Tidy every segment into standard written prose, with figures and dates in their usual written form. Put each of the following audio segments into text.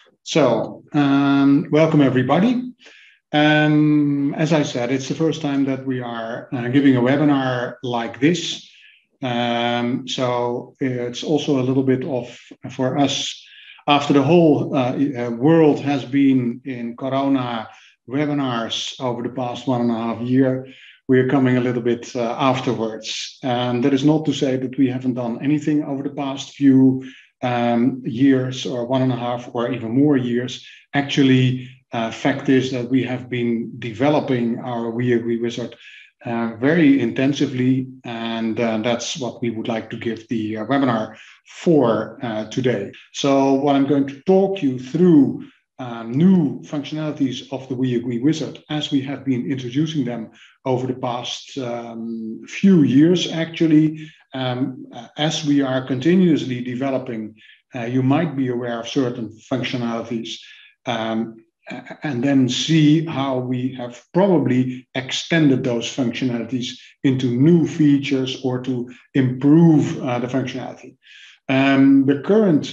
Welcome everybody. As I said, it's the first time that we are giving a webinar like this. It's also a little bit of, for us, after the whole world has been in Corona webinars over the past 1.5 years, we are coming a little bit afterwards. And that is not to say that we haven't done anything over the past few years or 1.5 or even more years. Actually, fact is that we have been developing our WeAgreeWizard very intensively, and that's what we would like to give the webinar for today. So what I'm going to talk you through new functionalities of the WeAgreeWizard as we have been introducing them over the past few years, actually. As we are continuously developing, you might be aware of certain functionalities and then see how we have probably extended those functionalities into new features or to improve the functionality. The current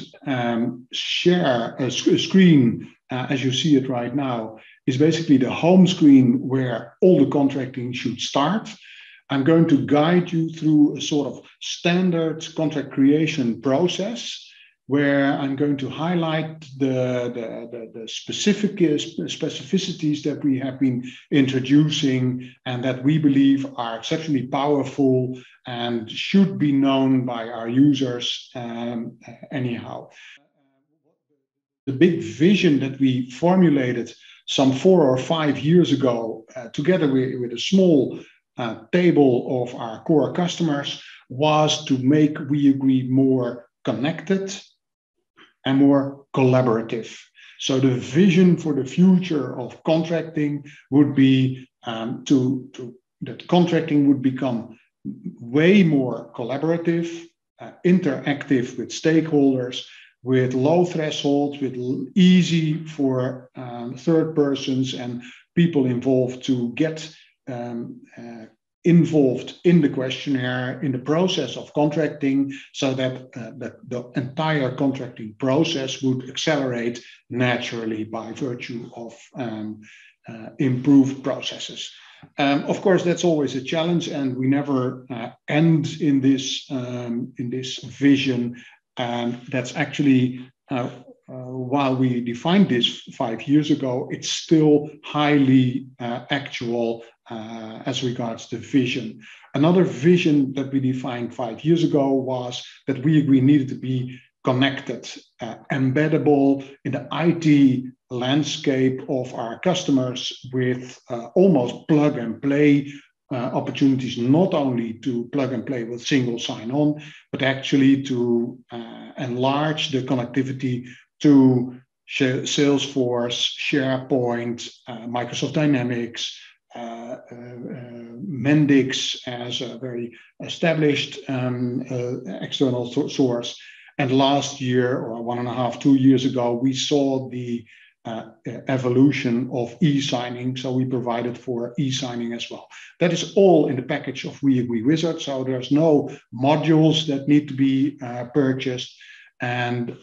screen, as you see it right now, is basically the home screen where all the contracting should start. I'm going to guide you through a sort of standard contract creation process where I'm going to highlight the specificities that we have been introducing and that we believe are exceptionally powerful and should be known by our users anyhow. The big vision that we formulated some 4 or 5 years ago, together with a small table of our core customers, was to make WeAgree more connected and more collaborative. So the vision for the future of contracting would be that contracting would become way more collaborative, interactive with stakeholders, with low thresholds, with easy for third persons and people involved to get involved in the questionnaire, in the process of contracting, so that the entire contracting process would accelerate naturally by virtue of improved processes. Of course, that's always a challenge, and we never end in this vision. And that's actually while we defined this 5 years ago, it's still highly actual as regards the vision. Another vision that we defined 5 years ago was that WeAgree needed to be connected, embeddable in the IT landscape of our customers with almost plug and play opportunities, not only to plug and play with single sign-on, but actually to enlarge the connectivity to Salesforce, SharePoint, Microsoft Dynamics, Mendix as a very established external source. And last year, or 1.5, 2 years ago, we saw the evolution of e-signing. So we provided for e-signing as well. That is all in the package of WeAgreeWizard. So there's no modules that need to be purchased. And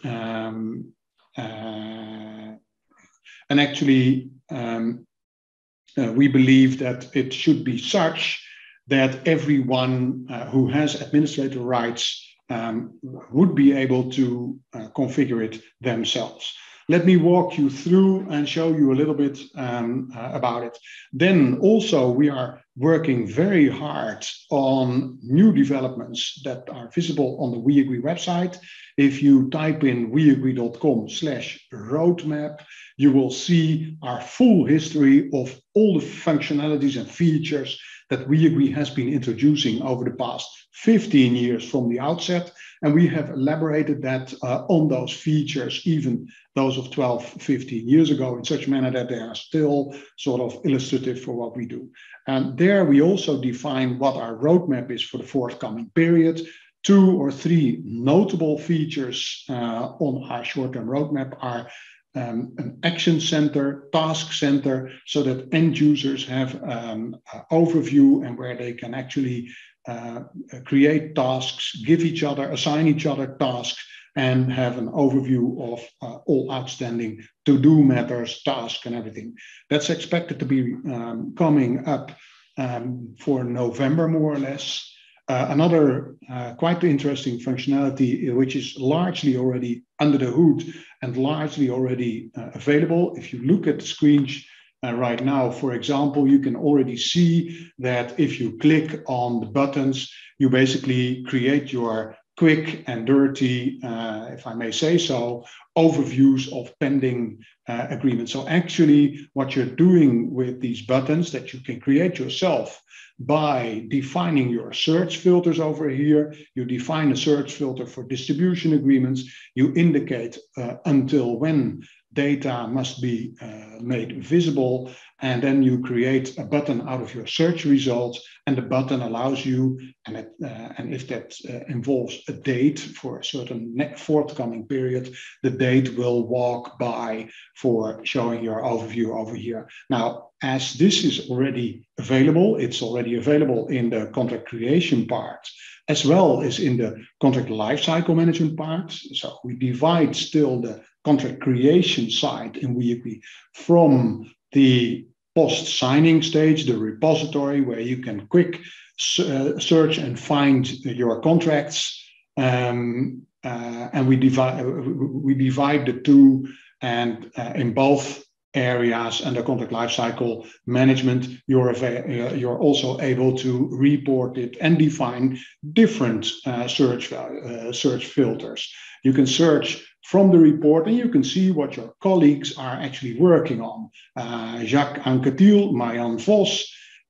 actually, we believe that it should be such that everyone who has administrator rights would be able to configure it themselves. Let me walk you through and show you a little bit about it. Then also we are working very hard on new developments that are visible on the WeAgree website. If you type in weagree.com/roadmap, you will see our full history of all the functionalities and features that WeAgree has been introducing over the past 15 years from the outset. And we have elaborated that on those features, even those of 12, 15 years ago, in such a manner that they are still sort of illustrative for what we do. And there we also define what our roadmap is for the forthcoming period. 2 or 3 notable features on our short-term roadmap are an action center, task center, so that end users have an overview and where they can actually create tasks, give each other, assign each other tasks, and have an overview of all outstanding to-do matters, tasks, and everything. That's expected to be coming up for November, more or less. Another quite interesting functionality, which is largely already under the hood and largely already available. If you look at the screens right now, for example, you can already see that if you click on the buttons, you basically create your quick and dirty, if I may say so, overviews of pending agreements. So actually what you're doing with these buttons that you can create yourself by defining your search filters over here, you define a search filter for distribution agreements, you indicate until when data must be made visible, and then you create a button out of your search results, and the button allows you, and if that involves a date for a certain forthcoming period, the date will walk by for showing your overview over here. Now, as this is already available, it's already available in the contract creation part, as well as in the contract lifecycle management part. So we divide still the contract creation side in WeAgree from the post-signing stage, the repository where you can quick search and find your contracts. And we divide the two, and in both areas under contract lifecycle management, you're also able to report it and define different search filters. You can search from the report and you can see what your colleagues are actually working on. Jacques Anquetil, Marianne Vos,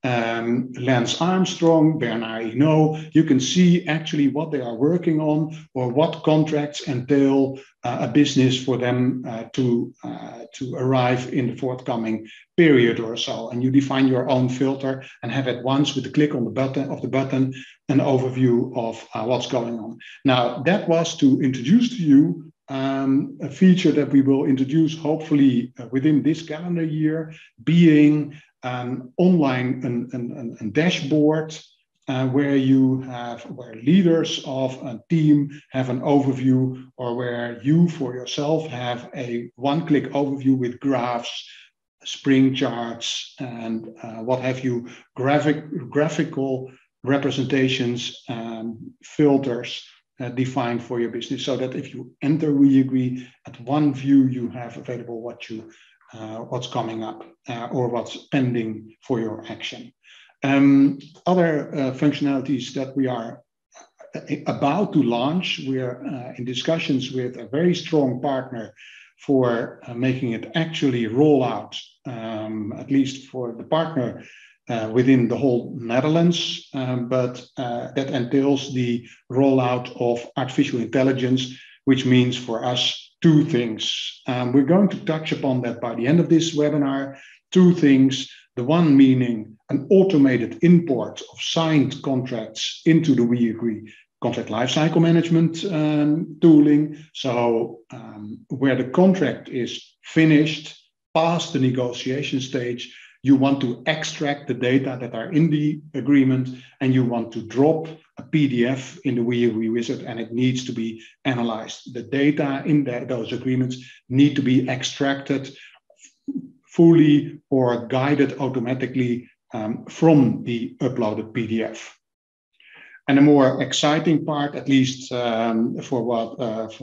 Lance Armstrong, Bernard Hinault. You can see actually what they are working on or what contracts entail a business for them to arrive in the forthcoming period or so. And you define your own filter and have at once, with the click on the button, an overview of what's going on. Now, that was to introduce to you a feature that we will introduce hopefully within this calendar year, being online a dashboard where leaders of a team have an overview, or where you for yourself have a one-click overview with graphs, spring charts, and what have you, graphical representations, filters defined for your business, so that if you enter WeAgree, at one view you have available what's coming up or what's pending for your action. Other functionalities that we are about to launch, we are in discussions with a very strong partner for making it actually roll out, at least for the partner within the whole Netherlands, but that entails the rollout of artificial intelligence, which means for us two things. We're going to touch upon that by the end of this webinar. Two things. The one meaning an automated import of signed contracts into the WeAgree contract lifecycle management tooling. So where the contract is finished, past the negotiation stage, you want to extract the data that are in the agreement, and you want to drop a PDF in the WeAgree wizard, and it needs to be analyzed. The data in those agreements need to be extracted fully or guided automatically from the uploaded PDF. And the more exciting part, at least for what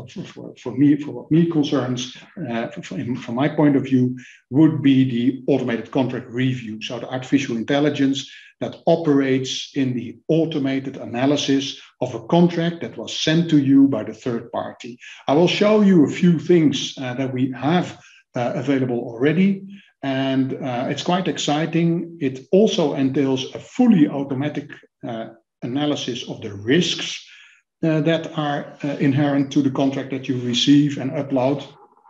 me concerns, from my point of view, would be the automated contract review. So the artificial intelligence that operates in the automated analysis of a contract that was sent to you by the third party. I will show you a few things that we have available already. And it's quite exciting. It also entails a fully automatic analysis of the risks that are inherent to the contract that you receive and upload.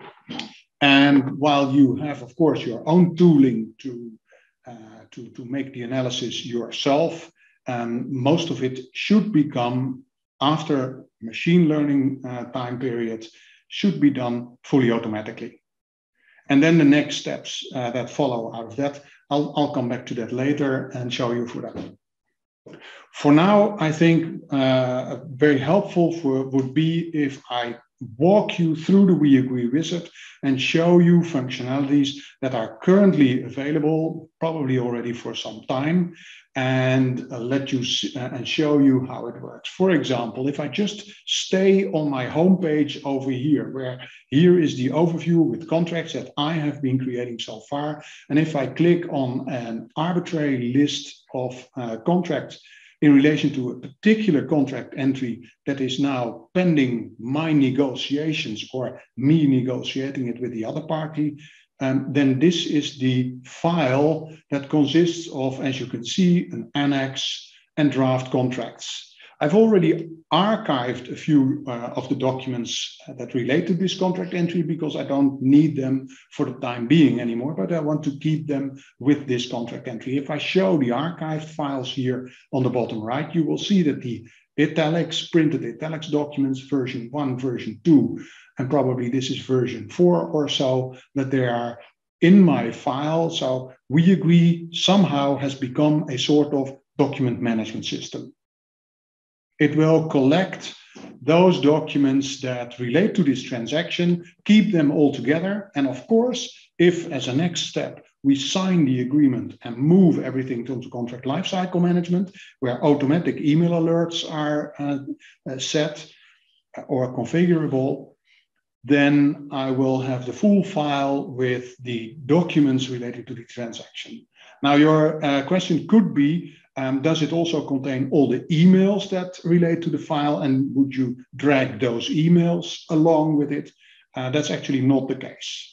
And while you have, of course, your own tooling to make the analysis yourself, most of it should become, after machine learning time period, should be done fully automatically. And then the next steps that follow out of that, I'll come back to that later and show you for that. For now, I think very helpful would be if I walk you through the We Agree wizard and show you functionalities that are currently available, probably already for some time, and let you and show you how it works. For example, if I just stay on my homepage over here, where here is the overview with contracts that I have been creating so far, and if I click on an arbitrary list of contracts in relation to a particular contract entry that is now pending my negotiations or me negotiating it with the other party, then this is the file that consists of, as you can see, an annex and draft contracts. I've already archived a few of the documents that relate to this contract entry because I don't need them for the time being anymore, but I want to keep them with this contract entry. If I show the archived files here on the bottom right, you will see that the italics, printed italics documents, version 1, version 2, and probably this is version 4 or so, that they are in my file. So We Agree somehow has become a sort of document management system. It will collect those documents that relate to this transaction, keep them all together. And of course, if as a next step, we sign the agreement and move everything to contract lifecycle management, where automatic email alerts are set or configurable, then I will have the full file with the documents related to the transaction. Now, your question could be, does it also contain all the emails that relate to the file, and would you drag those emails along with it? That's actually not the case.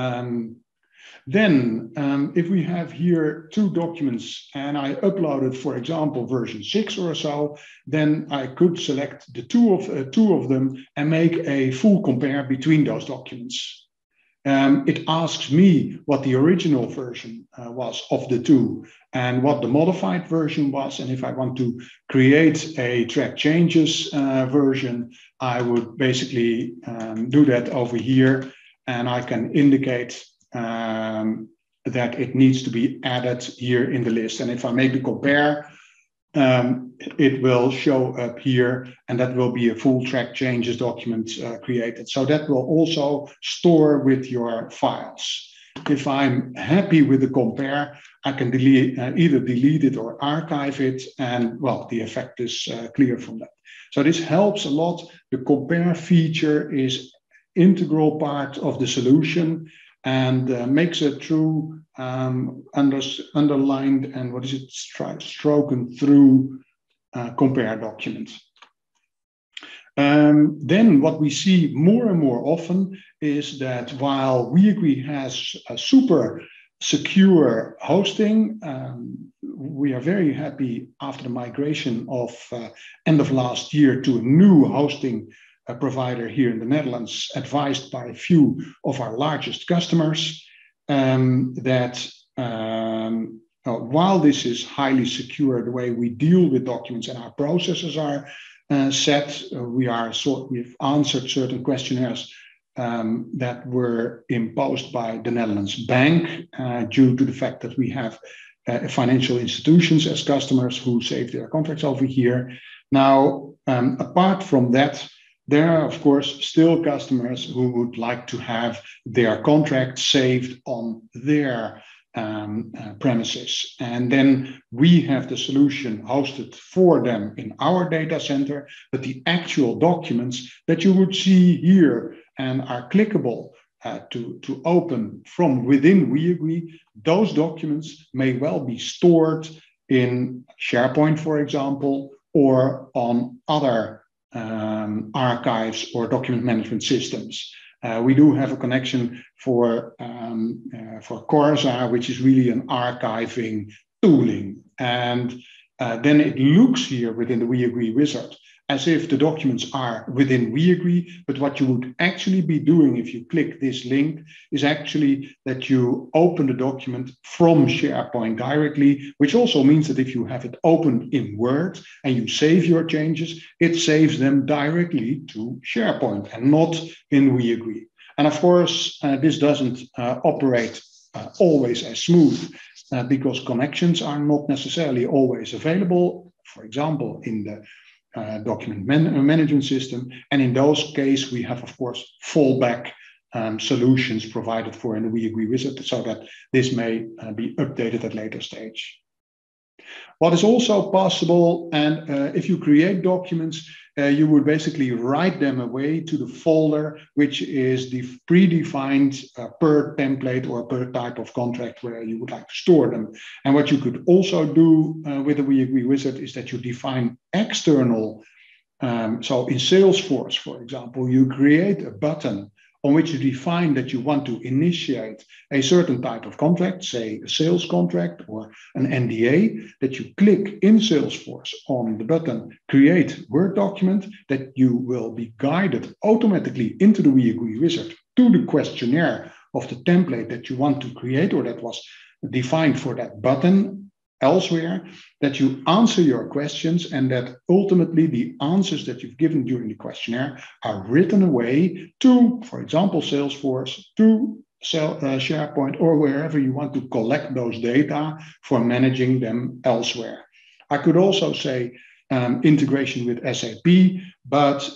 Then, if we have here 2 documents and I uploaded, for example, version 6 or so, then I could select the two of them and make a full compare between those documents. It asks me what the original version was of the 2 and what the modified version was. And if I want to create a track changes version, I would basically do that over here, and I can indicate that it needs to be added here in the list. And if I make the compare, it will show up here, and that will be a full track changes document created. So that will also store with your files. If I'm happy with the compare, I can either delete it or archive it, and well, the effect is clear from that. So this helps a lot. The compare feature is integral part of the solution, and makes a true underlined and what is it, stroken through compare document. Then what we see more and more often is that while We Agree has a super secure hosting, we are very happy after the migration of end of last year to a new hosting provider here in the Netherlands, advised by a few of our largest customers, that while this is highly secure, the way we deal with documents and our processes are set, we've answered certain questionnaires that were imposed by the Netherlands Bank due to the fact that we have financial institutions as customers who save their contracts over here. Now, apart from that, there are, of course, still customers who would like to have their contract saved on their premises. And then we have the solution hosted for them in our data center, but the actual documents that you would see here and are clickable to open from within We Agree, those documents may well be stored in SharePoint, for example, or on other archives or document management systems. We do have a connection for Corsa, which is really an archiving tooling. And then it looks here within the We Agree wizard as if the documents are within We Agree, but what you would actually be doing if you click this link is actually that you open the document from SharePoint directly, which also means that if you have it opened in Word and you save your changes, it saves them directly to SharePoint and not in We Agree. And of course, this doesn't operate always as smooth because connections are not necessarily always available. For example, in the document management system. And in those cases, we have, of course, fallback solutions provided for in the WeAgree Wizard so that this may be updated at a later stage. What is also possible, and if you create documents, you would basically write them away to the folder, which is the predefined per template or per type of contract where you would like to store them. And what you could also do with the WeAgree Wizard is that you define external. So in Salesforce, for example, you create a button on which you define that you want to initiate a certain type of contract, say a sales contract or an NDA, that you click in Salesforce on the button, create Word document, that you will be guided automatically into the WeAgree Wizard to the questionnaire of the template that you want to create or that was defined for that button elsewhere, that you answer your questions and that ultimately the answers that you've given during the questionnaire are written away to, for example, Salesforce, to SharePoint, or wherever you want to collect those data for managing them elsewhere. I could also say integration with SAP, but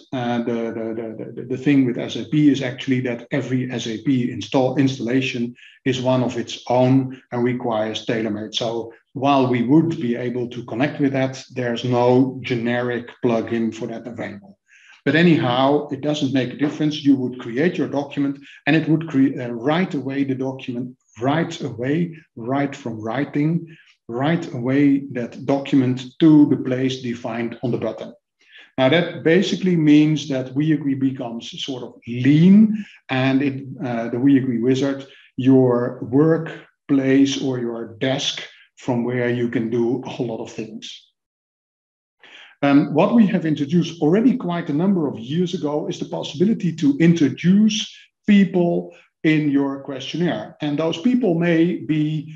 the thing with SAP is actually that every SAP installation is one of its own and requires tailor-made. So while we would be able to connect with that, there's no generic plugin for that available. But anyhow, it doesn't make a difference. You would create your document and it would write away the document, right from writing, write away that document to the place defined on the button. Now that basically means that WeAgree becomes sort of lean, and the WeAgree Wizard, your workplace or your desk from where you can do a whole lot of things. What we have introduced already quite a number of years ago is the possibility to introduce people in your questionnaire. And those people may be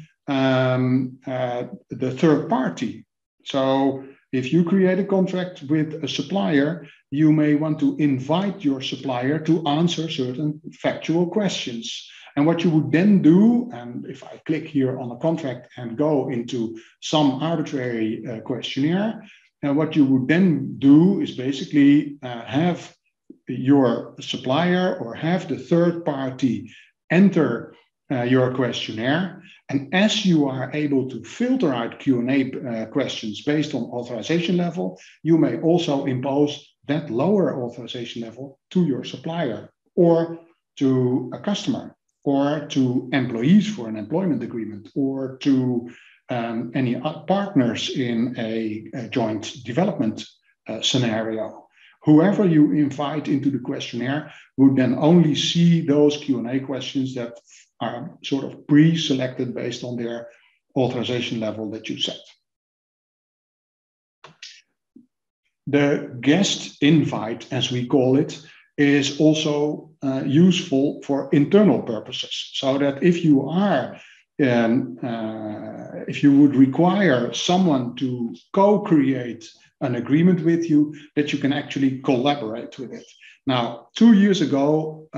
the third party. So if you create a contract with a supplier, you may want to invite your supplier to answer certain factual questions. And what you would then do, and if I click here on a contract and go into some arbitrary questionnaire, what you would then do is basically have your supplier or have the third party enter your questionnaire. And as you are able to filter out Q&A questions based on authorization level, you may also impose that lower authorization level to your supplier or to a customer or to employees for an employment agreement or to any partners in a joint development scenario. Whoever you invite into the questionnaire would then only see those Q&A questions that are sort of pre-selected based on their authorization level that you set. The guest invite, as we call it, is also useful for internal purposes, so that if you are if you would require someone to co-create an agreement with you, that you can actually collaborate with it. Now, 2 years ago,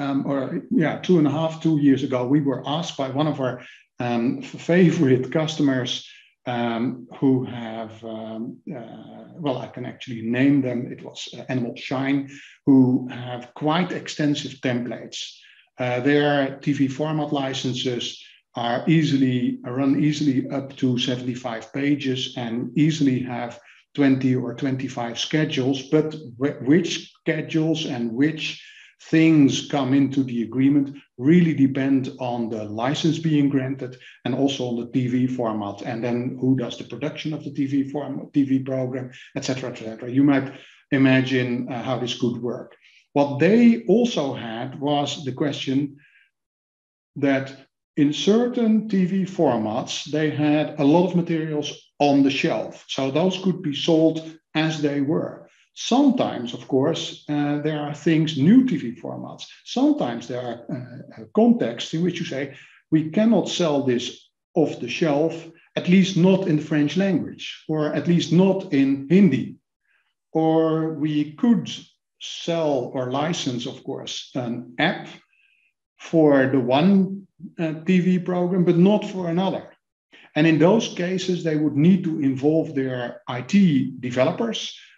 2 years ago, we were asked by one of our favorite customers who have, well, I can actually name them. It was Animal Shine, who have quite extensive templates. Their TV format licenses are run easily up to 75 pages and easily have 20 or 25 schedules, but which schedules and which things come into the agreement really depend on the license being granted and also on the TV format, and then who does the production of the TV program, etc., etc. You might imagine how this could work. What they also had was the question that in certain TV formats, they had a lot of materials on the shelf. So those could be sold as they were. Sometimes, of course, there are things, new TV formats. Sometimes there are contexts in which you say, we cannot sell this off the shelf, at least not in the French language, or at least not in Hindi. Or we could sell or license, of course, an app for the one TV program, but not for another. And in those cases, they would need to involve their IT developers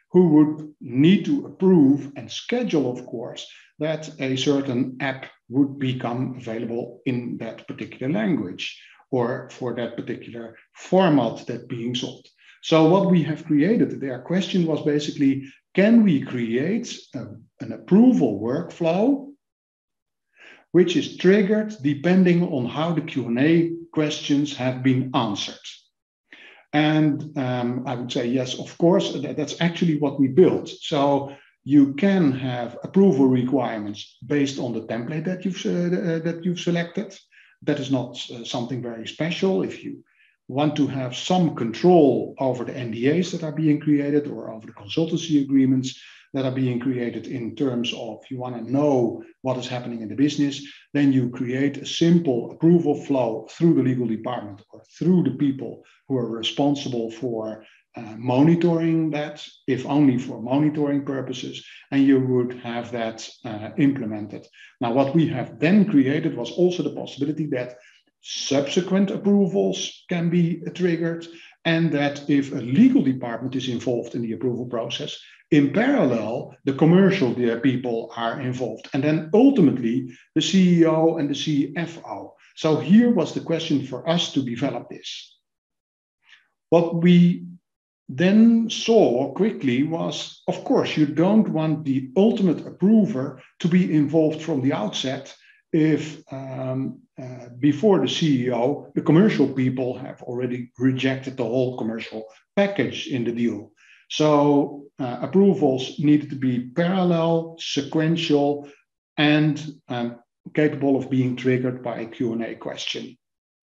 who would need to approve and schedule, of course, that a certain app would become available in that particular language or for that particular format that being sold. So what we have created, their question was basically, can we create an approval workflow which is triggered depending on how the Q&A questions have been answered? And I would say, yes, of course, that's actually what we built. So you can have approval requirements based on the template that you've selected. That is not something very special. If you want to have some control over the NDAs that are being created or over the consultancy agreements that are being created in terms of you want to know what is happening in the business, then you create a simple approval flow through the legal department or through the people who are responsible for monitoring that, if only for monitoring purposes, and you would have that implemented. Now, what we have then created was also the possibility that subsequent approvals can be triggered, and that if a legal department is involved in the approval process, in parallel, the commercial people are involved, and then ultimately the CEO and the CFO. So here was the question for us to develop this. What we then saw quickly was, of course, you don't want the ultimate approver to be involved from the outset if before the CEO, the commercial people have already rejected the whole commercial package in the deal. So approvals needed to be parallel, sequential, and capable of being triggered by a Q&A question.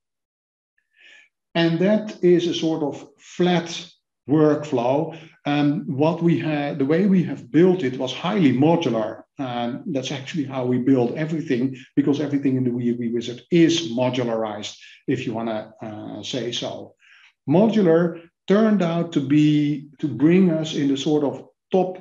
And that is a sort of flat workflow. What we had, the way we have built it was highly modular. That's actually how we build everything, because everything in the WeAgree Wizard is modularized, if you want to say so. Modular turned out to bring us in the sort of top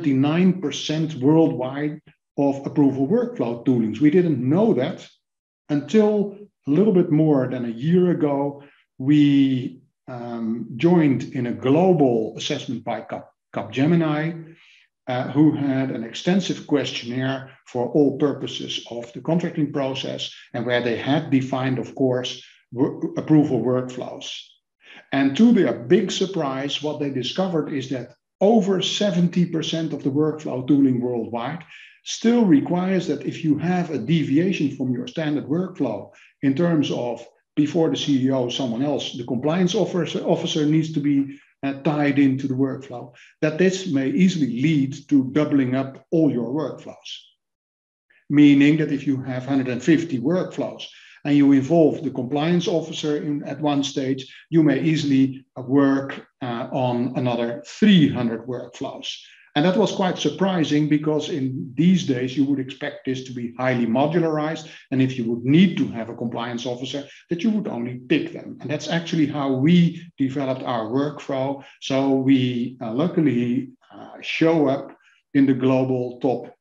29% worldwide of approval workflow toolings. We didn't know that until a little bit more than a year ago. We joined in a global assessment by Capgemini, who had an extensive questionnaire for all purposes of the contracting process, and where they had defined, of course, approval workflows. And to their big surprise, what they discovered is that over 70% of the workflow tooling worldwide still requires that if you have a deviation from your standard workflow in terms of before the CEO, someone else, the compliance officer needs to be tied into the workflow, that this may easily lead to doubling up all your workflows. Meaning that if you have 150 workflows and you involve the compliance officer at one stage, you may easily work on another 300 workflows. And that was quite surprising, because in these days you would expect this to be highly modularized, and if you would need to have a compliance officer, that you would only pick them. And that's actually how we developed our workflow. So we luckily show up in the global top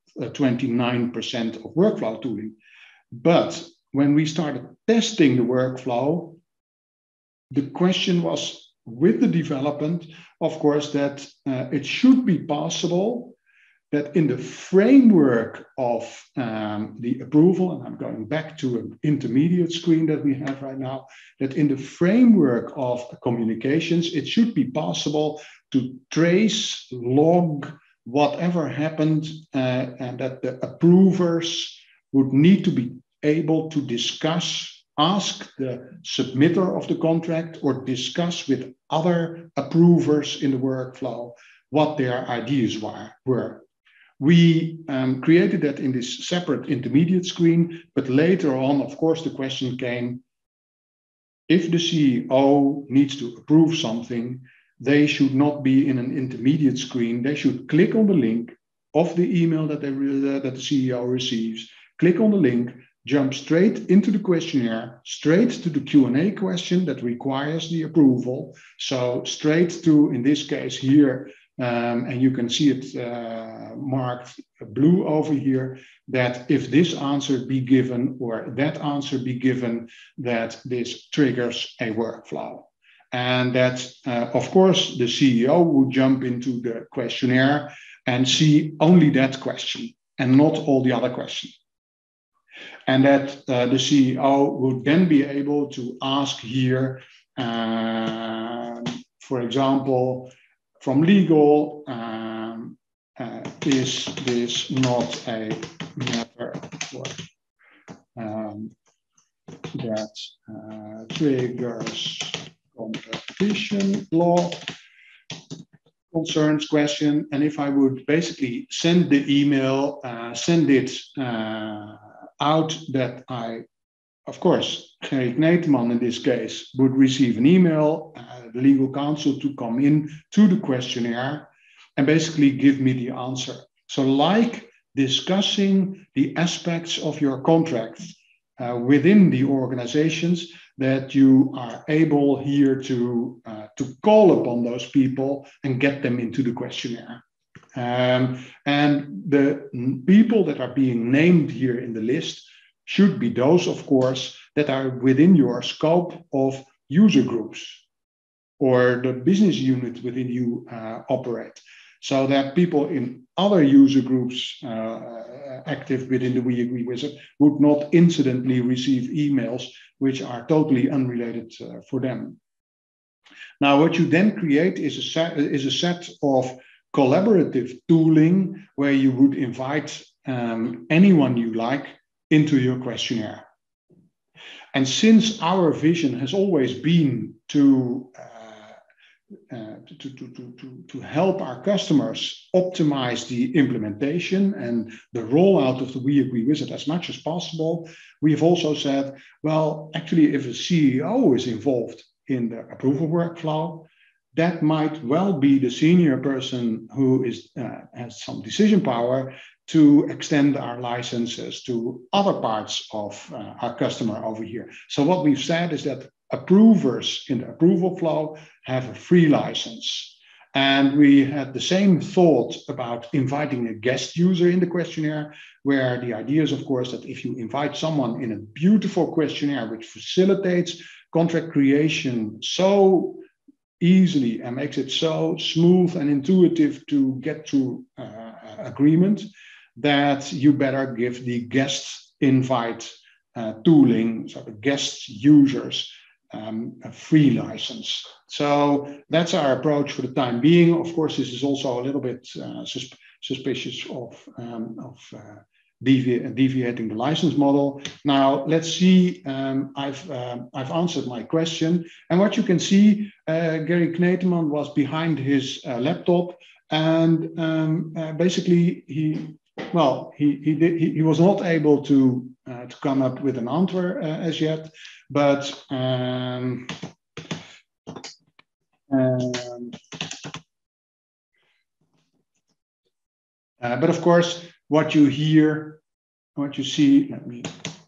29% of workflow tooling. But when we started testing the workflow, the question was, with the development, of course, that it should be possible that in the framework of the approval, and I'm going back to an intermediate screen that we have right now, that in the framework of communications, it should be possible to trace, log whatever happened, and that the approvers would need to be able to discuss, ask the submitter of the contract, or discuss with other approvers in the workflow what their ideas were. We created that in this separate intermediate screen, but later on, of course, the question came, if the CEO needs to approve something, they should not be in an intermediate screen. They should click on the link of the email that the CEO receives, click on the link, jump straight into the questionnaire, straight to the Q&A question that requires the approval. So straight to, in this case here, and you can see it marked blue over here, that if this answer be given or that answer be given, that this triggers a workflow. and that, of course, the CEO would jump into the questionnaire and see only that question and not all the other questions. And that the CEO would then be able to ask here, for example, from legal, is this not a matter for, that triggers competition law concerns question? And if I would basically send the email, send it out that I, of course, Gerry Kneteman in this case would receive an email, the legal counsel to come in to the questionnaire and basically give me the answer. So like discussing the aspects of your contract within the organizations, that you are able here to call upon those people and get them into the questionnaire. And the people that are being named here in the list should be those, of course, that are within your scope of user groups or the business unit within you operate. So that people in other user groups active within the We Agree Wizard would not incidentally receive emails which are totally unrelated for them. Now, what you then create is a set of collaborative tooling where you would invite anyone you like into your questionnaire. And since our vision has always been to help our customers optimize the implementation and the rollout of the We Agree Wizard as much as possible, we have also said, well, actually, if a CEO is involved in the approval workflow, that might well be the senior person who has some decision power to extend our licenses to other parts of our customer over here. So what we've said is that approvers in the approval flow have a free license. And we had the same thought about inviting a guest user in the questionnaire, where the idea is, of course, that if you invite someone in a beautiful questionnaire which facilitates contract creation so easily and makes it so smooth and intuitive to get to agreement, that you better give the guest invite tooling, so the guest users, a free license. So that's our approach for the time being. Of course, this is also a little bit suspicious of deviating the license model. Now, let's see. I've answered my question. And what you can see, Gerry Kneteman was behind his laptop, and basically he was not able to come up with an answer as yet, but of course, what you hear, what you see, let me,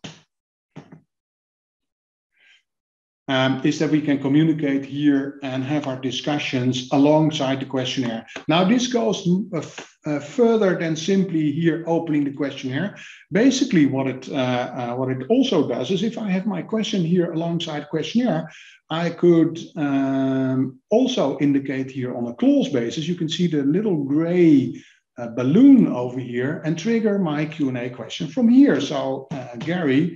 is that we can communicate here and have our discussions alongside the questionnaire. Now, this goes further than simply here opening the questionnaire. Basically, what it also does is, if I have my question here alongside questionnaire, I could also indicate here on a clause basis. You can see the little gray balloon over here and trigger my Q&A question from here. So, Gerry,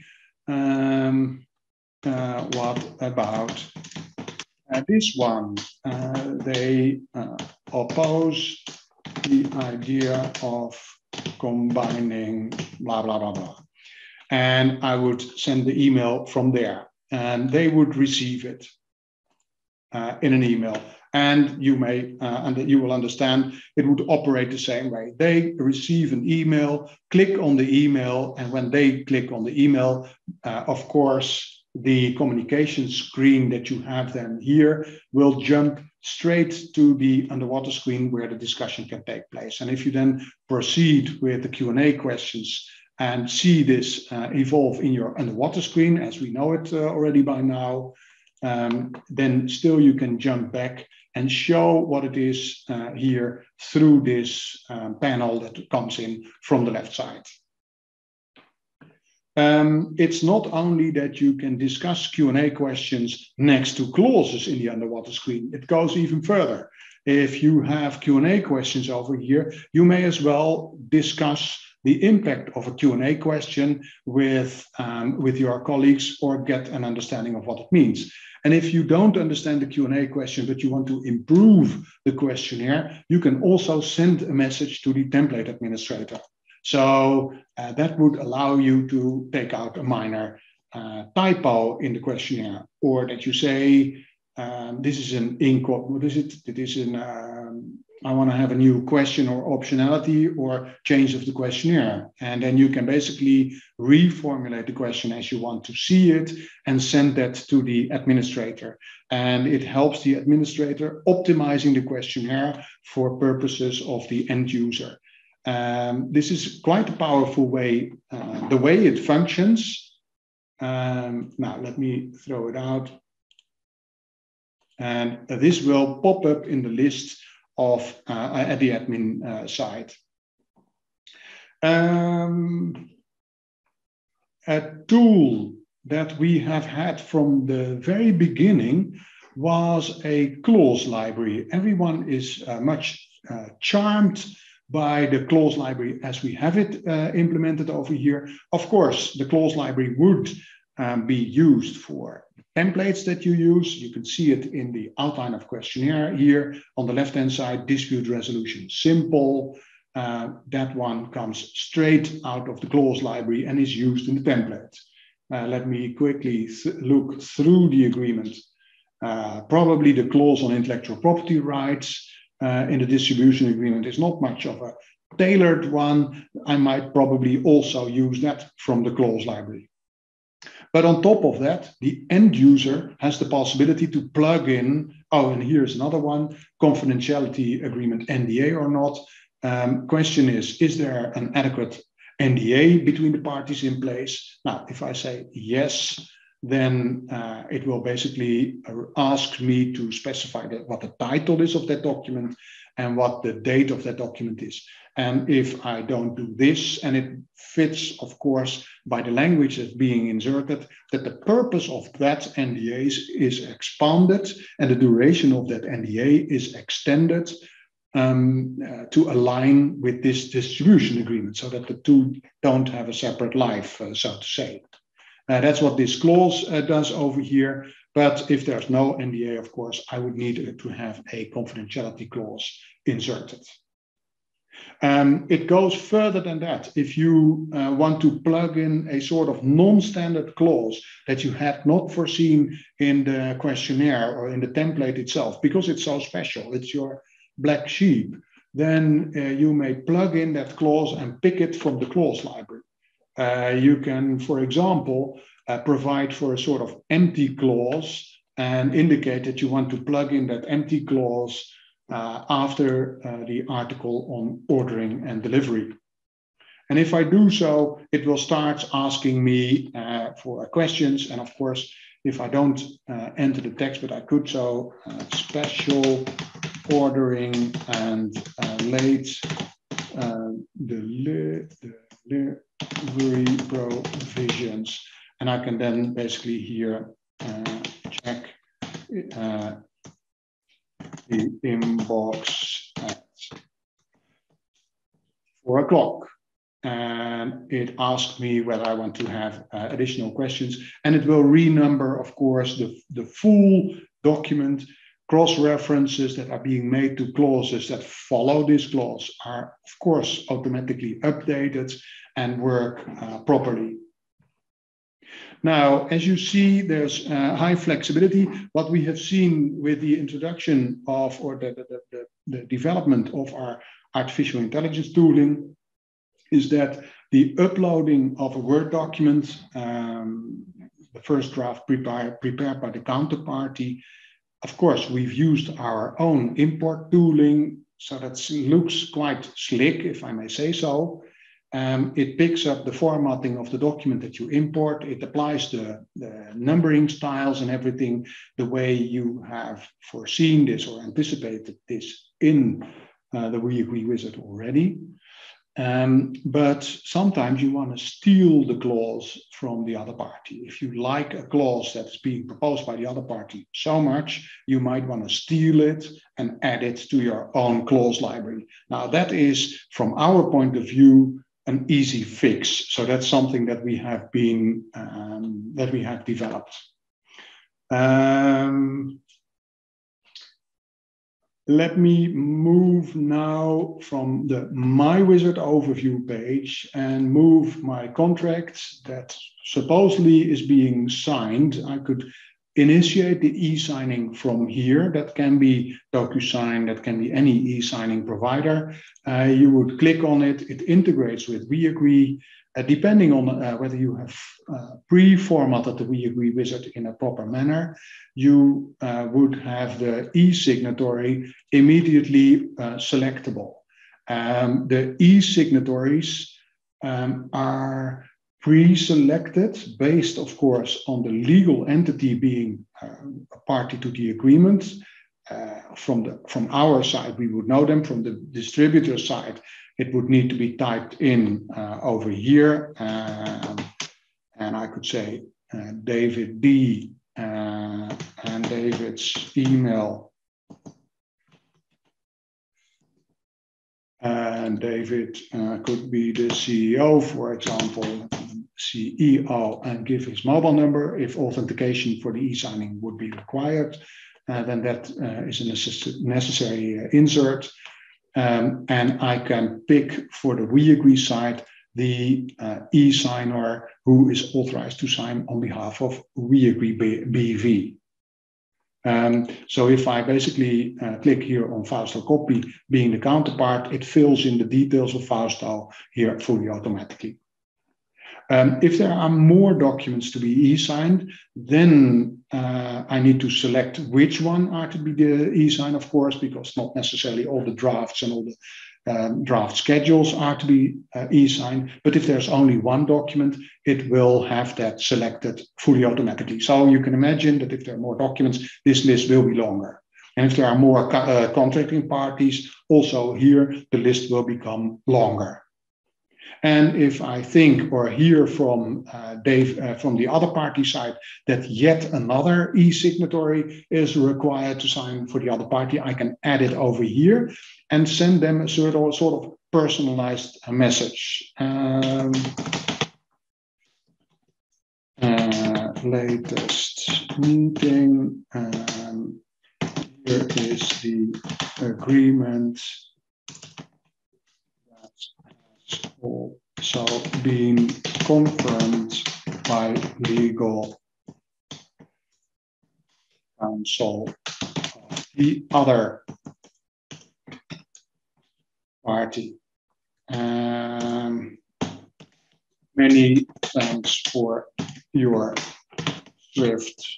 what about this one? They oppose the idea of combining blah, blah, blah, blah. And I would send the email from there, and they would receive it in an email. And you may, and you will understand, it would operate the same way. They receive an email, click on the email, and when they click on the email, of course, the communication screen that you have then here will jump straight to the underwater screen where the discussion can take place. And if you then proceed with the Q&A questions and see this evolve in your underwater screen, as we know it already by now, then still you can jump back and show what it is here through this panel that comes in from the left side. It's not only that you can discuss Q&A questions next to clauses in the underwater screen. It goes even further. If you have Q&A questions over here, you may as well discuss the impact of a Q&A question with your colleagues or get an understanding of what it means. And if you don't understand the Q&A question, but you want to improve the questionnaire, you can also send a message to the template administrator. So that would allow you to take out a minor typo in the questionnaire, or that you say, this is an what is it? It is an, I want to have a new question or optionality or change of the questionnaire. And then you can basically reformulate the question as you want to see it and send that to the administrator. And it helps the administrator optimizing the questionnaire for purposes of the end user. This is quite a powerful way, the way it functions. Now, let me throw it out. And this will pop up in the list of at the admin side. A tool that we have had from the very beginning was a clause library. Everyone is much charmed by the clause library as we have it implemented over here. Of course, the clause library would be used for templates that you use. You can see it in the outline of questionnaire here on the left-hand side, dispute resolution simple. That one comes straight out of the clause library and is used in the template. Let me quickly look through the agreement. Probably the clause on intellectual property rights in the distribution agreement is not much of a tailored one. I might probably also use that from the clause library. But on top of that, the end user has the possibility to plug in, oh, and here's another one, confidentiality agreement, NDA or not. Question is there an adequate NDA between the parties in place? Now, if I say yes, then it will basically ask me to specify what the title is of that document and what the date of that document is. And if I don't do this, and it fits, of course, by the language that's being inserted, that the purpose of that NDA is expanded and the duration of that NDA is extended to align with this distribution agreement so that the two don't have a separate life, so to say. That's what this clause does over here. But if there's no NDA, of course, I would need to have a confidentiality clause inserted. It goes further than that. If you want to plug in a sort of non-standard clause that you had not foreseen in the questionnaire or in the template itself, because it's so special, it's your black sheep, then you may plug in that clause and pick it from the clause library. You can, for example, provide for a sort of empty clause and indicate that you want to plug in that empty clause after the article on ordering and delivery. And if I do so, it will start asking me for questions. And of course, if I don't enter the text, but I could, so special ordering and late delivery provisions. And I can then basically here check the inbox at 4 o'clock. And it asks me whether I want to have additional questions. And it will renumber, of course, the full document. Cross-references that are being made to clauses that follow this clause are, of course, automatically updated and work properly. Now, as you see, there's high flexibility. What we have seen with the introduction of, or the development of our artificial intelligence tooling is that the uploading of a Word document, the first draft prepared by the counterparty, of course, we've used our own import tooling, so that looks quite slick, if I may say so. It picks up the formatting of the document that you import. It applies the numbering styles and everything the way you have foreseen this or anticipated this in the We Agree Wizard already. But sometimes you want to steal the clause from the other party. If you like a clause that's being proposed by the other party so much, you might want to steal it and add it to your own clause library. Now, that is, from our point of view, an easy fix. So that's something that we have developed. Let me move now from the My Wizard overview page and move my contract that supposedly is being signed. I could initiate the e-signing from here. That can be DocuSign, that can be any e-signing provider. You would click on it, it integrates with WeAgree. Depending on whether you have pre-formatted the WeAgree wizard in a proper manner, you would have the e-signatory immediately selectable. The e-signatories are pre-selected based, of course, on the legal entity being a party to the agreement. From our side, we would know them. From the distributor side, it would need to be typed in over here. And I could say David D and David's email. And David could be the CEO, for example, CEO, and give his mobile number. If authentication for the e-signing would be required, then that is a necessary insert. And I can pick for the WeAgree side the e-signer who is authorized to sign on behalf of WeAgree BV. So if I basically click here on Fausto Copy, being the counterpart, it fills in the details of Fausto here fully automatically. If there are more documents to be e-signed, then I need to select which one are to be the e-sign, of course, because not necessarily all the drafts and all the draft schedules are to be e-signed. But if there's only one document, it will have that selected fully automatically. So you can imagine that if there are more documents, this list will be longer. And if there are more contracting parties, also here, the list will become longer. And if I think or hear from Dave from the other party side that yet another e-signatory is required to sign for the other party, I can add it over here and send them a sort of personalized message. Latest meeting. Here is the agreement also being confirmed by legal counsel of the other party. Many thanks for your swift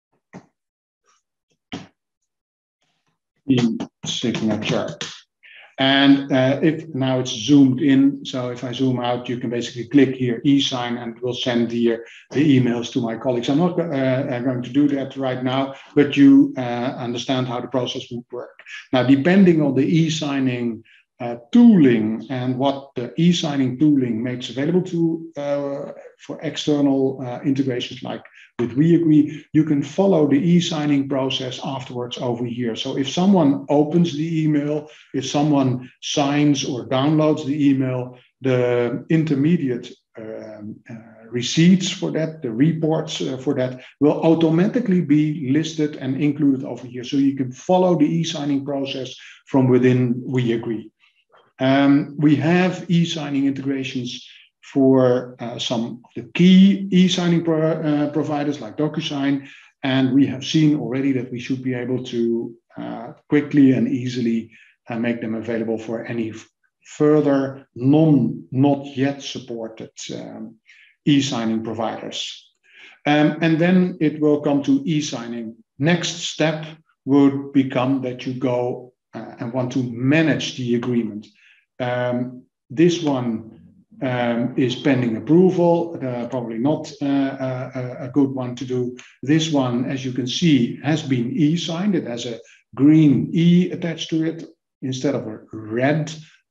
e-signature. And if now it's zoomed in, so if I zoom out, you can basically click here, e-sign, and it will send here the emails to my colleagues. I'm not going to do that right now, but you understand how the process would work. Now, depending on the e-signing tooling and what the e-signing tooling makes available to for external integrations like with WeAgree, you can follow the e-signing process afterwards over here. So if someone opens the email, if someone signs or downloads the email, the intermediate receipts for that, the reports for that will automatically be listed and included over here. So you can follow the e-signing process from within WeAgree. We have e-signing integrations for some of the key e-signing providers like DocuSign, and we have seen already that we should be able to quickly and easily make them available for any further not yet supported e-signing providers. And then it will come to e-signing. Next step would become that you go and want to manage the agreement. This one is pending approval, probably not a good one to do. This one, as you can see, has been e-signed. It has a green E attached to it instead of a red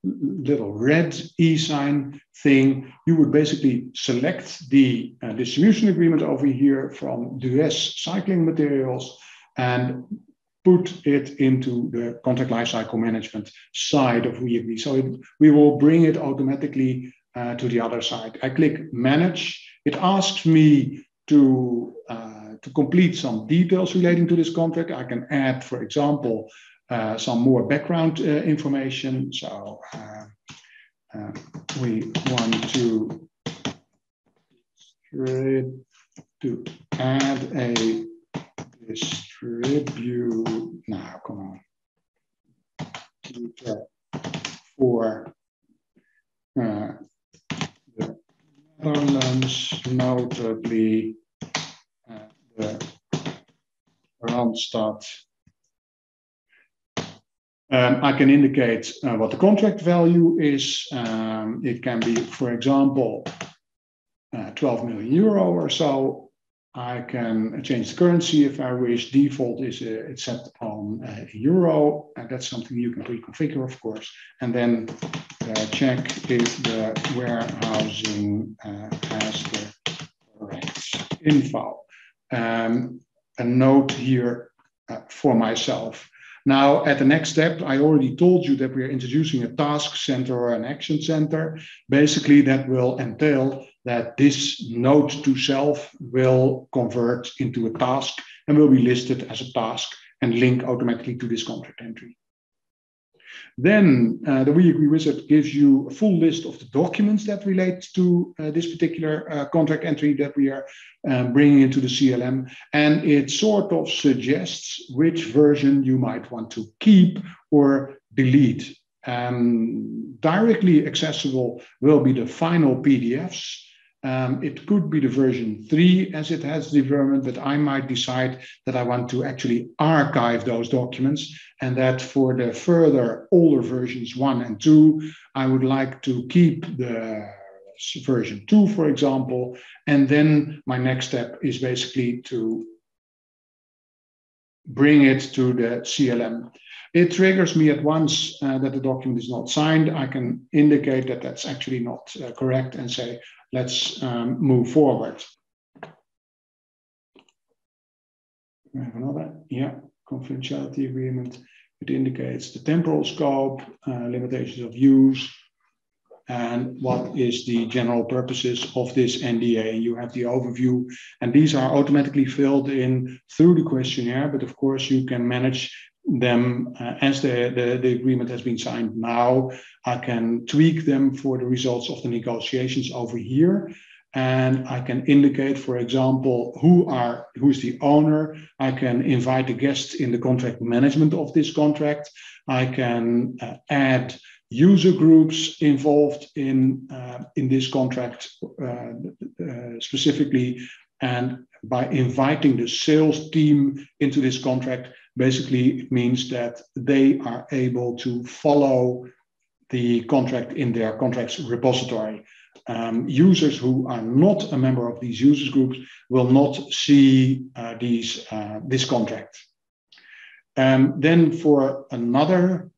little red e-sign thing, you would basically select the distribution agreement over here from Dues Cycling Materials and put it into the contract lifecycle management side of WeAgree. So we will bring it automatically to the other side. I click Manage. It asks me to complete some details relating to this contract. I can add, for example, some more background information. So we want to add a distribute. Now, come on. For the Netherlands, notably the Randstad. I can indicate what the contract value is. It can be, for example, 12 million euro or so. I can change the currency if I wish. Default is it's set on euro, and that's something you can pre-configure, of course. And then check if the warehousing has the correct info. A note here for myself. Now, at the next step, I already told you that we are introducing a task center or an action center. Basically, that will entail that this note to self will convert into a task and will be listed as a task and link automatically to this contract entry. Then the WeAgree wizard gives you a full list of the documents that relate to this particular contract entry that we are bringing into the CLM. And it sort of suggests which version you might want to keep or delete. Directly accessible will be the final PDFs. It could be the version 3 as it has development, but I might decide that I want to actually archive those documents, and that for the further older versions 1 and 2, I would like to keep the version 2, for example, and then my next step is basically to bring it to the CLM. It triggers me at once that the document is not signed. I can indicate that that's actually not correct and say, let's move forward. We have another, confidentiality agreement. It indicates the temporal scope, limitations of use, and what is the general purposes of this NDA. You have the overview, and these are automatically filled in through the questionnaire, but of course you can manage them as the agreement has been signed now. I can tweak them for the results of the negotiations over here. And I can indicate, for example, who is the owner. I can invite a guest in the contract management of this contract. I can add user groups involved in this contract specifically. And by inviting the sales team into this contract, basically it means that they are able to follow the contract in their contracts repository. Users who are not a member of these users groups will not see this contract. Then for another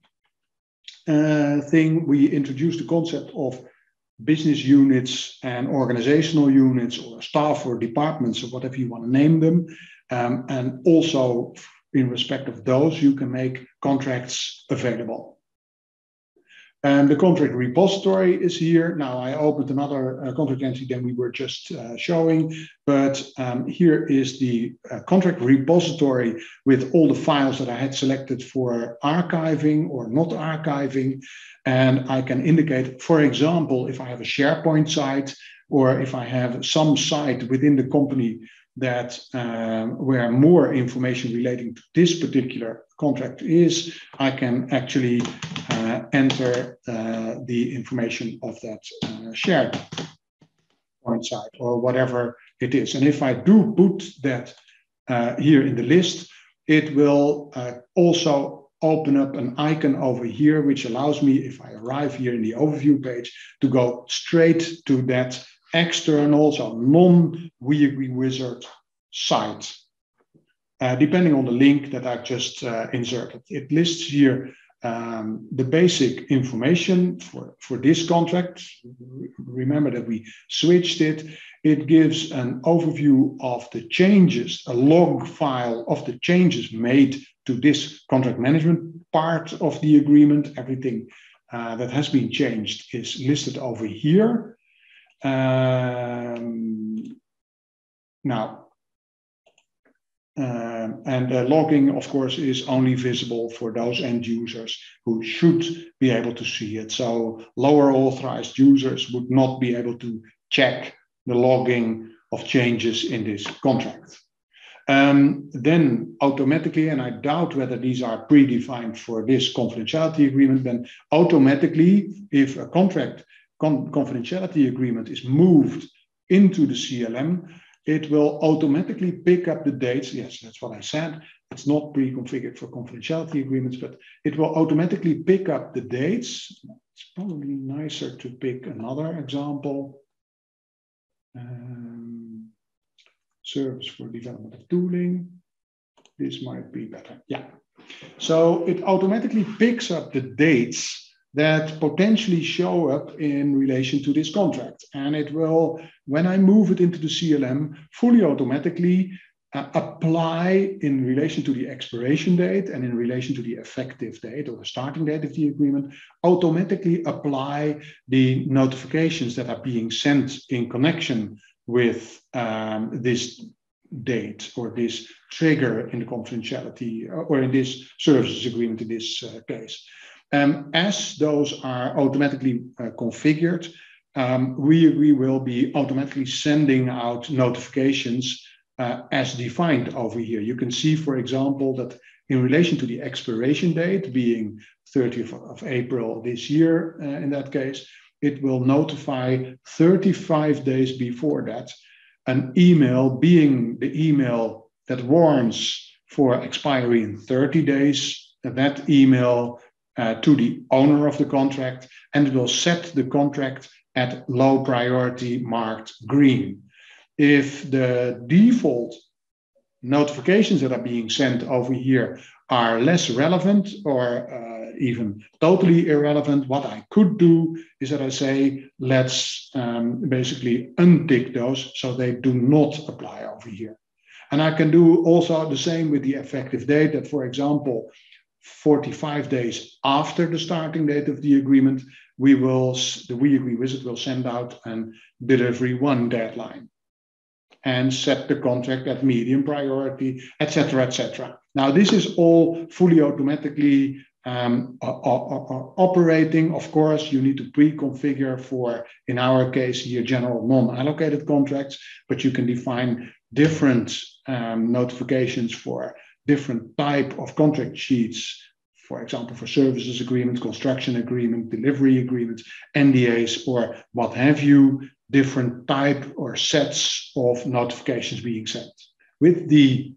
thing, we introduced the concept of business units and organizational units or staff or departments or whatever you want to name them. And also in respect of those, you can make contracts available. And the contract repository is here. Now I opened another contract entry than we were just showing, but here is the contract repository with all the files that I had selected for archiving or not archiving. And I can indicate, for example, if I have a SharePoint site or if I have some site within the company that where more information relating to this particular contract is, I can actually enter the information of that shared point site or whatever it is. And if I do put that here in the list, it will also open up an icon over here, which allows me, if I arrive here in the overview page, to go straight to that external, so non-WeAgree Wizard site, depending on the link that I've just inserted. It lists here the basic information for this contract. Remember that we switched it. It gives an overview of the changes, a log file of the changes made to this contract management part of the agreement. Everything that has been changed is listed over here. And logging, of course, is only visible for those end users who should be able to see it. So lower authorized users would not be able to check the logging of changes in this contract. Then automatically, and I doubt whether these are predefined for this confidentiality agreement, then automatically, if a contract confidentiality agreement is moved into the CLM, it will automatically pick up the dates. Yes, that's what I said. It's not pre-configured for confidentiality agreements, but it will automatically pick up the dates. It's probably nicer to pick another example. Service for development of tooling. This might be better. Yeah. So it automatically picks up the dates that potentially show up in relation to this contract. And it will, when I move it into the CLM, fully automatically apply in relation to the expiration date and in relation to the effective date or the starting date of the agreement, automatically apply the notifications that are being sent in connection with this date or this trigger in the confidentiality or in this services agreement in this case. As those are automatically configured, WeAgree will be automatically sending out notifications as defined over here. You can see, for example, that in relation to the expiration date being 30th of April this year, in that case, it will notify 35 days before that an email being the email that warns for expiry in 30 days, that email to the owner of the contract, and it will set the contract at low priority marked green. If the default notifications that are being sent over here are less relevant or even totally irrelevant, what I could do is that I say, let's basically untick those so they do not apply over here. And I can do also the same with the effective date, that, for example, 45 days after the starting date of the agreement, the WeAgree wizard will send out an delivery one deadline and set the contract at medium priority, etc., etc. Now, this is all fully automatically operating. Of course, you need to pre-configure for, in our case here, general non-allocated contracts, but you can define different notifications for different type of contract sheets, for example, for services agreement, construction agreement, delivery agreements, NDAs, or what have you, different type or sets of notifications being sent. With the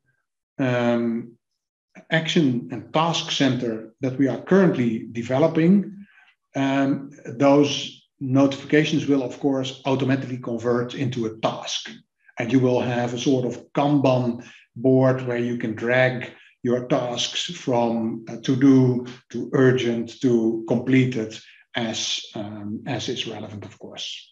action and task center that we are currently developing, those notifications will, of course, automatically convert into a task. And you will have a sort of Kanban board where you can drag your tasks from to do to urgent to completed as is relevant, of course.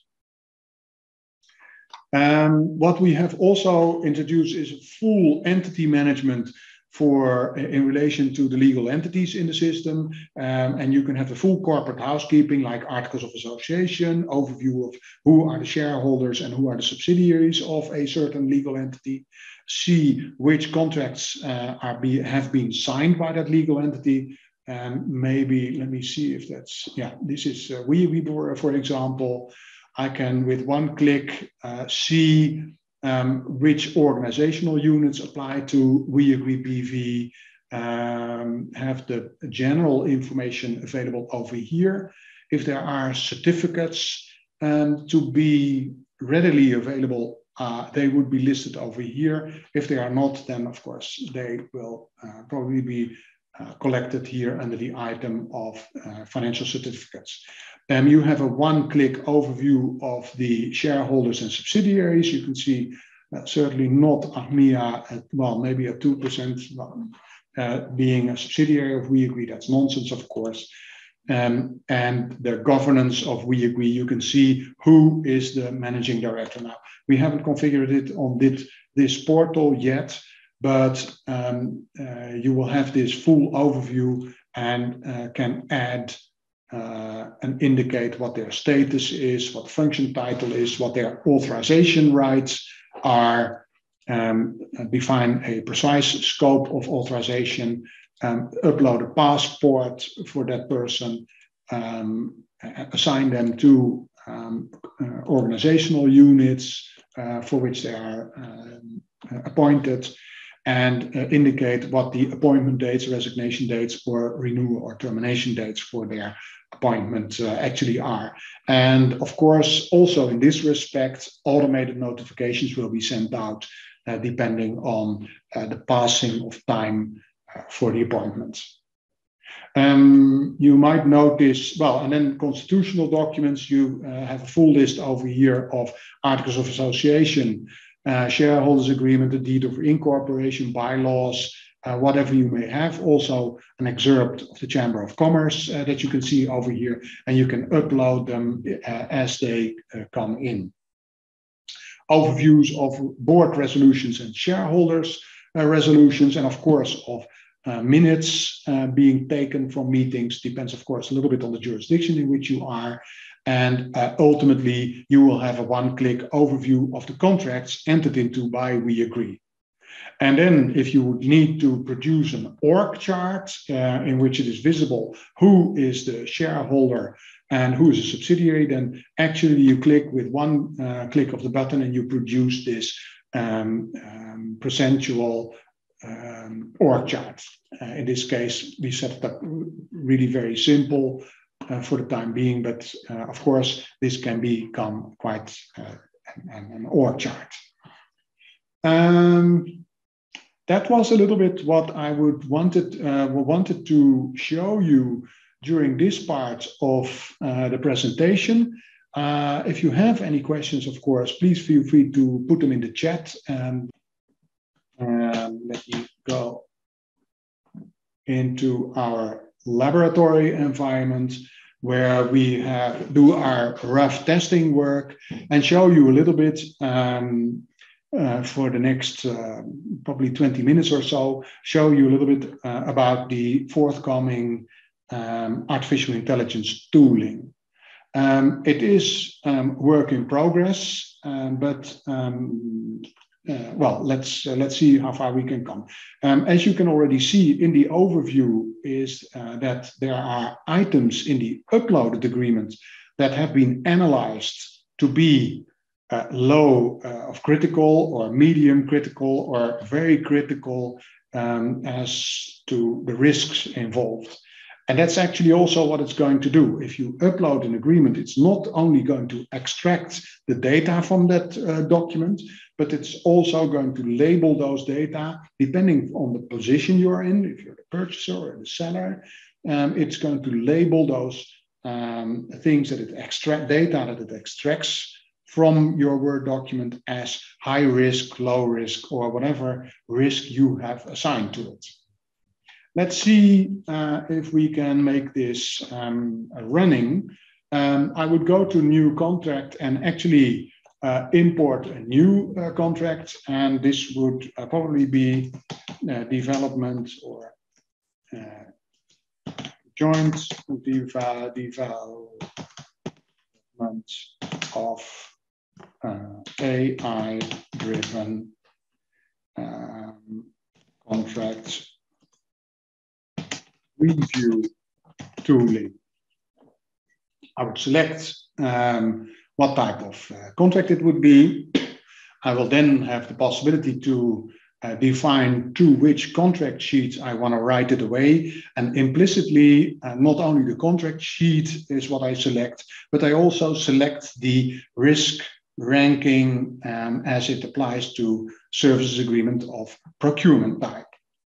What we have also introduced is full entity management in relation to the legal entities in the system. And you can have the full corporate housekeeping, like articles of association, overview of who are the shareholders and who are the subsidiaries of a certain legal entity, see which contracts have been signed by that legal entity. Maybe, let me see if that's, yeah, this is WeAgree, for example. I can, with one click, see which organizational units apply to WeAgree BV, have the general information available over here. If there are certificates to be readily available, they would be listed over here. If they are not, then of course they will probably be collected here under the item of financial certificates. You have a one-click overview of the shareholders and subsidiaries. You can see certainly not Achmea at, well, maybe at 2%, being a subsidiary of WeAgree. That's nonsense, of course. And the governance of WeAgree, you can see who is the managing director now. We haven't configured it on this portal yet, but you will have this full overview and can add and indicate what their status is, what function title is, what their authorization rights are, define a precise scope of authorization, upload a passport for that person, assign them to organizational units for which they are appointed, and indicate what the appointment dates, resignation dates, or renewal or termination dates for their appointment actually are. And of course, also in this respect, automated notifications will be sent out depending on the passing of time for the appointments. You might notice, well, and then constitutional documents, you have a full list over here of articles of association, shareholders agreement, the deed of incorporation, bylaws, whatever you may have. Also an excerpt of the Chamber of Commerce that you can see over here, and you can upload them as they come in. Overviews of board resolutions and shareholders resolutions, and of course of minutes being taken from meetings. Depends, of course, a little bit on the jurisdiction in which you are. And ultimately, you will have a one-click overview of the contracts entered into by WeAgree. And then if you would need to produce an org chart in which it is visible who is the shareholder and who is a subsidiary, then actually you click with one click of the button and you produce this percentual org chart. In this case, we set it up really very simple for the time being, but of course, this can become quite an org chart. That was a little bit what I wanted to show you during this part of the presentation. If you have any questions, of course, please feel free to put them in the chat. And let me go into our laboratory environment where we do our rough testing work and show you a little bit for the next probably 20 minutes or so, show you a little bit about the forthcoming artificial intelligence tooling. It is work in progress, but well, let's see how far we can come. As you can already see in the overview is that there are items in the uploaded agreement that have been analyzed to be low of critical or medium critical or very critical as to the risks involved. And that's actually also what it's going to do. If you upload an agreement, it's not only going to extract the data from that document, but it's also going to label those data depending on the position you're in. If you're the purchaser or the seller, it's going to label those things that it extracts from your Word document as high risk, low risk, or whatever risk you have assigned to it. Let's see if we can make this running. I would go to new contract and actually import a new contract, and this would probably be development or joint development of AI-driven contracts review tooling. I would select what type of contract it would be. I will then have the possibility to define to which contract sheet I want to write it away. And implicitly, not only the contract sheet is what I select, but I also select the risk ranking as it applies to services agreement of procurement type.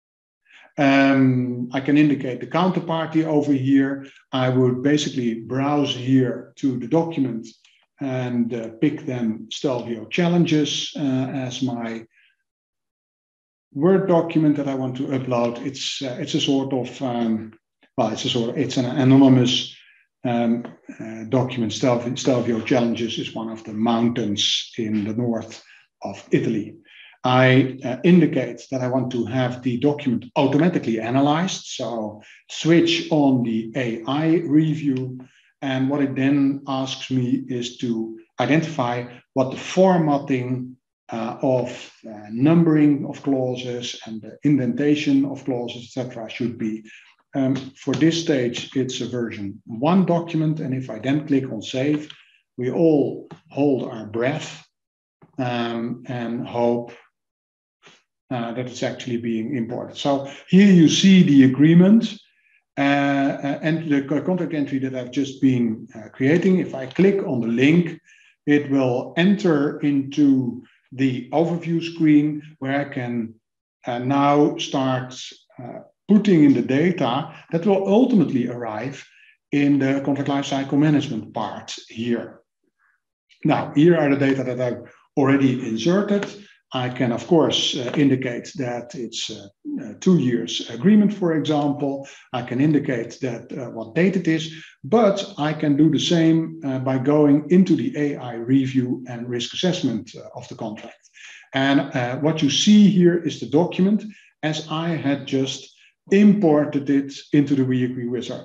I can indicate the counterparty over here. I would basically browse here to the document and pick then Stelvio challenges as my Word document that I want to upload. It's a sort of it's an anonymous document. Stelvio Challenges is one of the mountains in the north of Italy. I indicate that I want to have the document automatically analyzed, so switch on the AI review, and what it then asks me is to identify what the formatting of numbering of clauses and the indentation of clauses, etc., should be. For this stage, it's a version 1 document, and if I then click on save, we all hold our breath and hope that it's actually being imported. So here you see the agreement and the contract entry that I've just been creating. If I click on the link, it will enter into the overview screen where I can now start putting in the data that will ultimately arrive in the contract lifecycle management part here. Now, here are the data that I've already inserted. I can, of course, indicate that it's a 2 years agreement, for example. I can indicate that what date it is, but I can do the same by going into the AI review and risk assessment of the contract. And what you see here is the document as I had just imported it into the WeAgree wizard.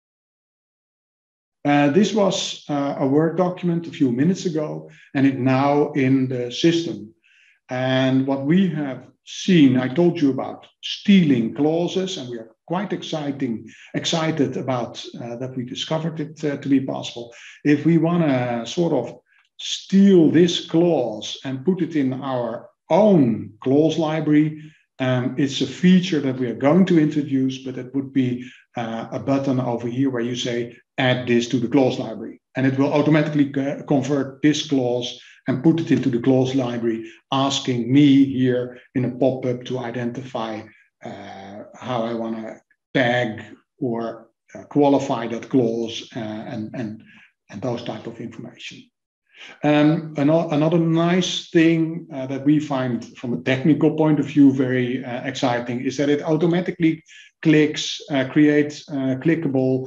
This was a Word document a few minutes ago, and it's now in the system. And what we have seen, I told you about stealing clauses, and we are quite excited about that we discovered it to be possible. If we want to sort of steal this clause and put it in our own clause library, it's a feature that we are going to introduce, but it would be a button over here where you say, add this to the clause library. And it will automatically convert this clause and put it into the clause library, asking me here in a pop-up to identify how I want to tag or qualify that clause and those type of information. Another nice thing that we find from a technical point of view very exciting is that it automatically creates clickable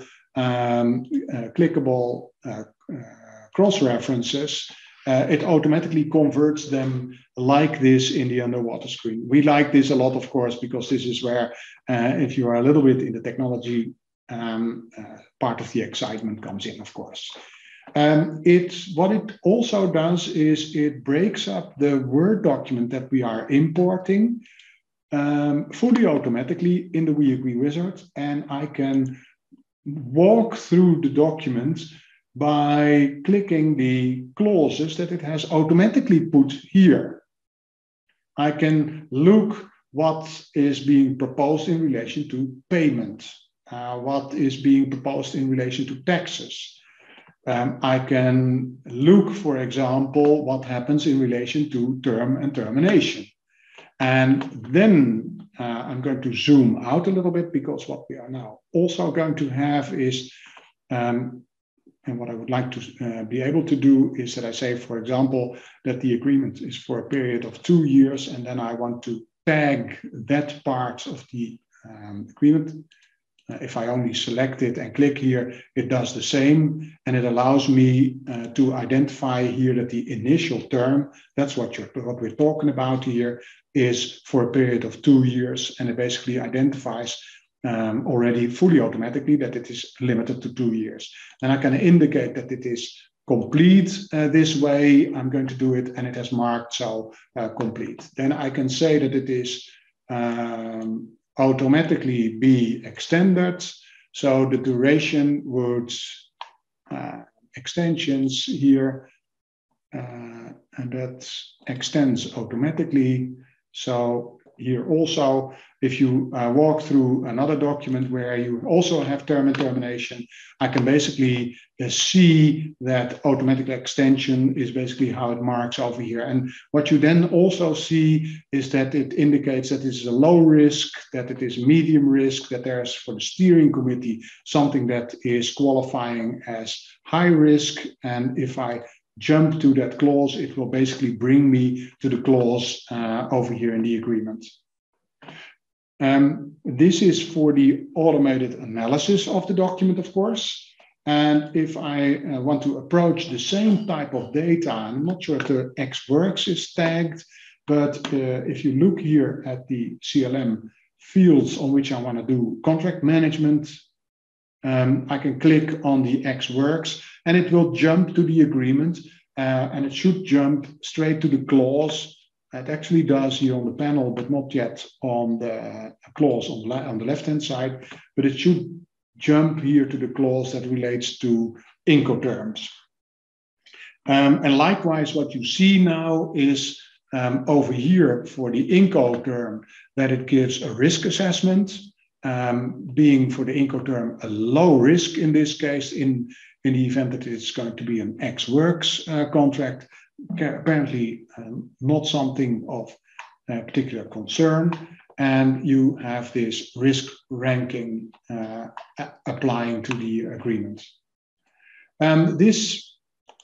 cross-references. It automatically converts them like this in the underwater screen. We like this a lot, of course, because this is where, if you are a little bit in the technology, part of the excitement comes in, of course. What it also does is it breaks up the Word document that we are importing fully automatically in the WeAgree wizard, and I can walk through the document by clicking the clauses that it has automatically put here. I can look what is being proposed in relation to payment, what is being proposed in relation to taxes. I can look, for example, what happens in relation to term and termination. And then I'm going to zoom out a little bit, because what we are now also going to have is, and what I would like to be able to do is that I say, for example, that the agreement is for a period of 2 years, and then I want to tag that part of the agreement. If I only select it and click here, it does the same, and it allows me to identify here that the initial term, that's what we're talking about here, is for a period of 2 years, and it basically identifies already fully automatically that it is limited to 2 years. And I can indicate that it is complete this way. I'm going to do it, and it has marked so complete. Then I can say that it is automatically be extended. So the duration would extensions here, and that extends automatically. So here also, if you walk through another document where you also have term and termination, I can basically see that automatic extension is basically how it marks over here. And what you then also see is that it indicates that this is a low risk, that it is medium risk, that there's for the steering committee something that is qualifying as high risk. And if I jump to that clause, it will basically bring me to the clause over here in the agreement. This is for the automated analysis of the document, of course. And if I want to approach the same type of data, I'm not sure if the XWorks is tagged, but if you look here at the CLM fields on which I want to do contract management, I can click on the XWorks and it will jump to the agreement, and it should jump straight to the clause. It actually does here on the panel, but not yet on the clause on the left-hand side, but it should jump here to the clause that relates to Incoterms. And likewise, what you see now is over here for the Incoterm that it gives a risk assessment, being for the Incoterm a low risk in this case, in the event that it's going to be an XWorks contract, apparently not something of particular concern. And you have this risk ranking applying to the agreement. This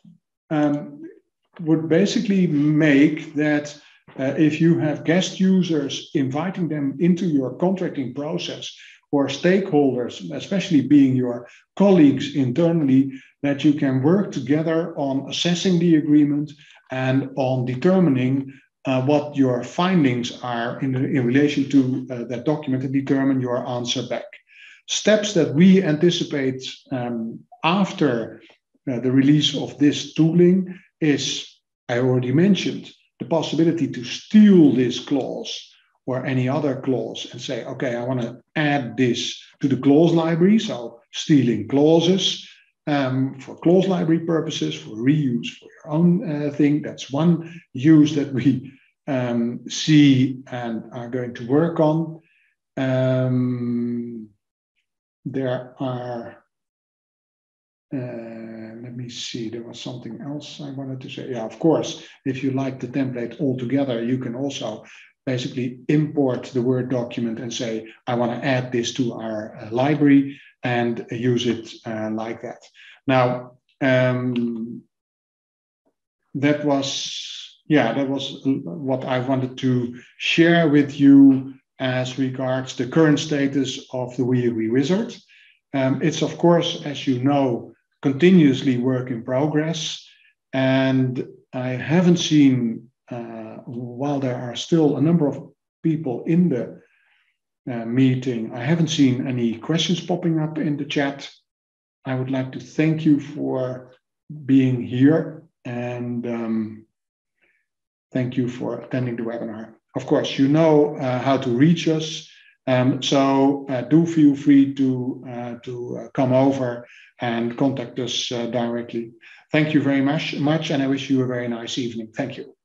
would basically make that if you have guest users, inviting them into your contracting process, or stakeholders, especially being your colleagues internally, that you can work together on assessing the agreement and on determining what your findings are in relation to that document, and determine your answer back. Steps that we anticipate after the release of this tooling is, I already mentioned, the possibility to steal this clause or any other clause and say, okay, I want to add this to the clause library. So stealing clauses for clause library purposes, for reuse, for your own thing. That's one use that we see and are going to work on. There are, let me see, there was something else I wanted to say. Yeah, of course, if you like the template altogether, you can also basically import the Word document and say, I want to add this to our library and use it like that. Now, that was what I wanted to share with you as regards the current status of the WeAgree Wizard. It's, of course, as you know, continuously work in progress. And I haven't seen, while there are still a number of people in the meeting, I haven't seen any questions popping up in the chat. I would like to thank you for being here, and thank you for attending the webinar. Of course, you know how to reach us. So do feel free to come over and contact us directly. Thank you very much, and I wish you a very nice evening. Thank you.